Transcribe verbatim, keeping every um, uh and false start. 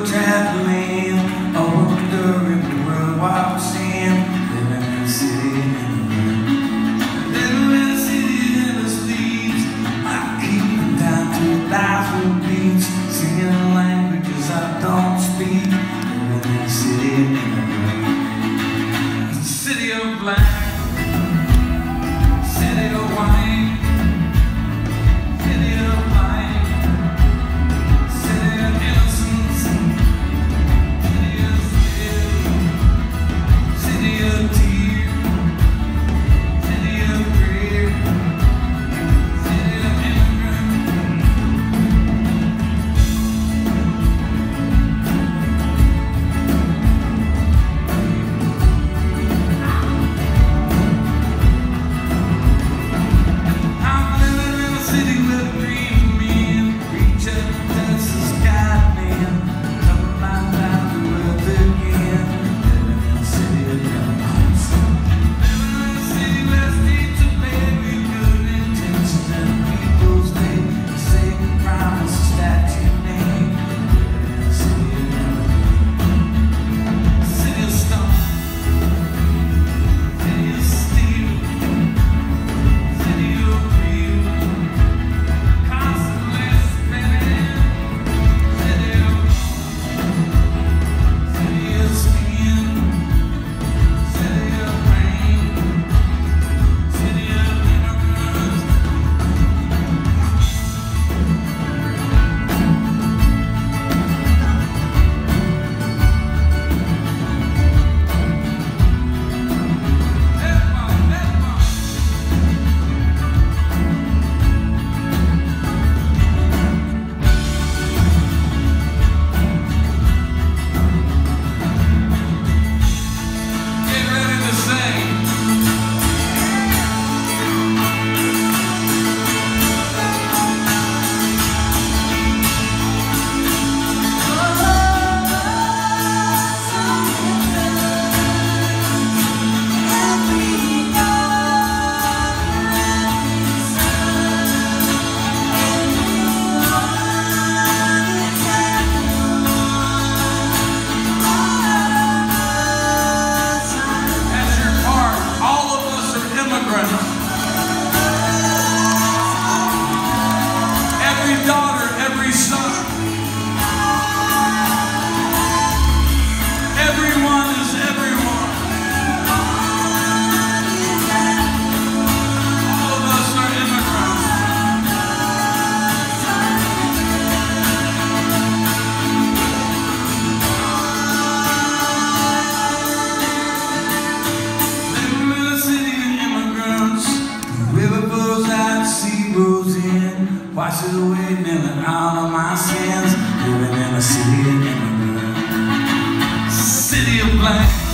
traveling, I wonder if the world walks in, living in a city in living in a city in the sleeves. I keep down to life with beats, singing languages I don't speak, living in a city in a city of black, city of white. Every daughter, every son, everyone is everyone. All of us are immigrants. Living in a city of immigrants. The river flows out, sea rolls in, washes away, kneeling all of my sins. Living in a city of immigrants, city of black.